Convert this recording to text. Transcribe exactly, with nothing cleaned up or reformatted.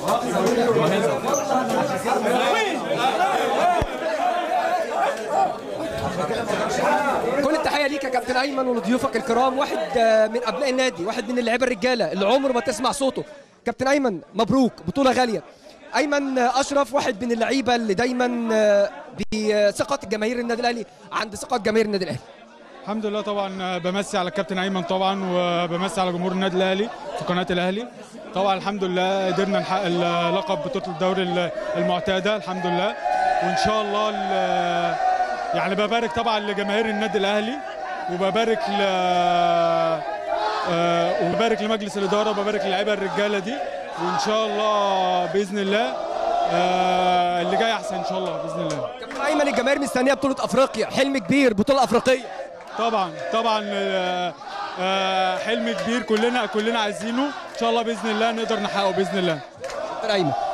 كل التحيه ليك يا كابتن ايمن ولضيوفك الكرام. واحد من ابناء النادي، واحد من اللعيبه الرجاله اللي عمره ما تسمع صوته. كابتن ايمن مبروك، بطوله غاليه. ايمن اشرف واحد من اللعيبه اللي دايما بثقه جماهير النادي الاهلي، عند ثقه جماهير النادي الاهلي. الحمد لله طبعا، بمسي على الكابتن ايمن طبعا، وبمسي على جمهور النادي الاهلي في قناه الاهلي. طبعا الحمد لله قدرنا نحقق اللقب بطوله الدوري المعتاده الحمد لله، وان شاء الله يعني ببارك طبعا لجماهير النادي الاهلي، وببارك ل وببارك لمجلس الاداره، وببارك للعيبه الرجاله دي، وان شاء الله باذن الله اللي جاي احسن ان شاء الله باذن الله. كابتن ايمن الجماهير مستنيه بطوله افريقيا، حلم كبير، بطوله افريقيه. طبعا طبعا حلم كبير كلنا كلنا عايزينه، ان شاء الله باذن الله نقدر نحققه باذن الله. كابتن ايمن